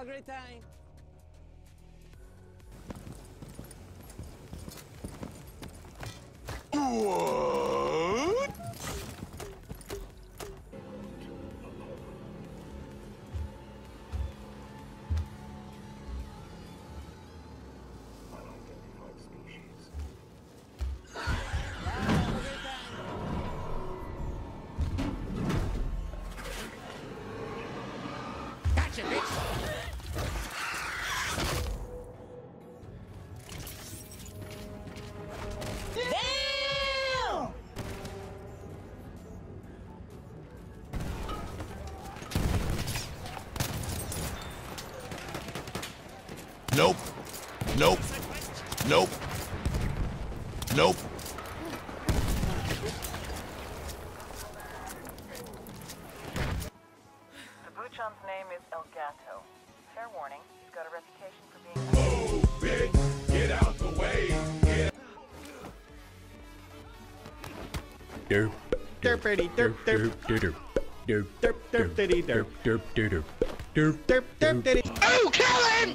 a great time. What? Gotcha, bitch! Damn! Nope. Nope. Nope. Nope. The Buchon's name is El Gato. Fair warning, he's got a reputation for being... Oh, bitch, get out the way. Derp. Derpity derp derp derp derp derp derpity derp derp derp derp derp derpity. Oh, kill him!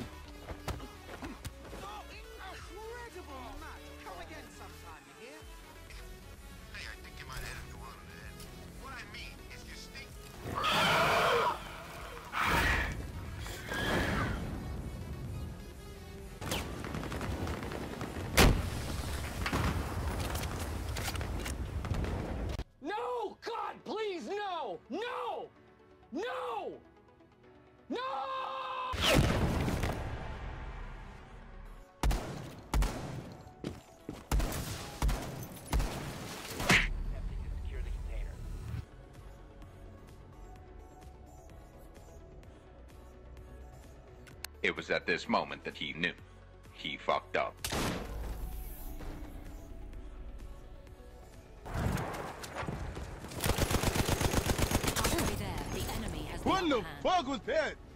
No! God, please, no! No! No! No! It was at this moment that he knew. He fucked up. Halfway there, the enemy has the What upper the hand. fuck was that?